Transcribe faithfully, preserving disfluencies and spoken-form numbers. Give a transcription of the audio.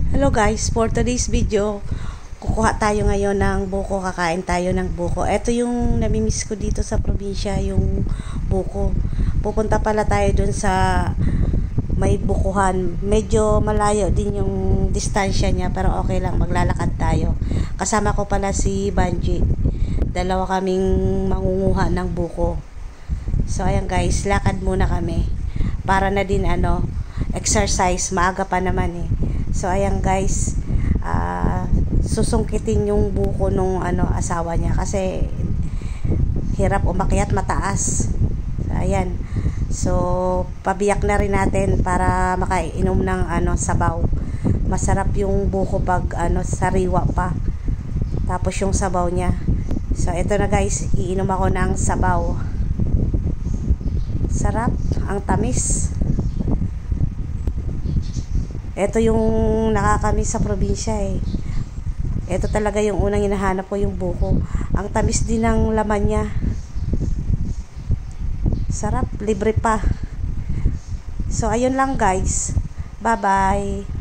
Hello guys, for today's video, kukuha tayo ngayon ng buko, kakain tayo ng buko. Ito yung namimiss ko dito sa probinsya, yung buko. Pupunta pala tayo dun sa may bukuhan. Medyo malayo din yung distansya niya, pero okay lang, maglalakad tayo. Kasama ko pala si Banji. Dalawa kaming mangunguha ng buko. So ayan guys, lakad muna kami. Para na din ano, exercise, maaga pa naman eh. So ayan guys, uh, susungkitin yung buko nung ano asawa niya kasi hirap umakyat, mataas. So ayan. So pabiyak na rin natin para makainom ng ano sabaw. Masarap yung buko pag ano sariwa pa. Tapos yung sabaw niya. So ito na guys, iinom ako ng sabaw. Sarap, ang tamis. Ito yung nakakamiss sa probinsya eh. Ito talaga yung unang hinahanap ko, yung buko. Ang tamis din ng laman niya. Sarap, libre pa. So ayun lang guys. Bye bye.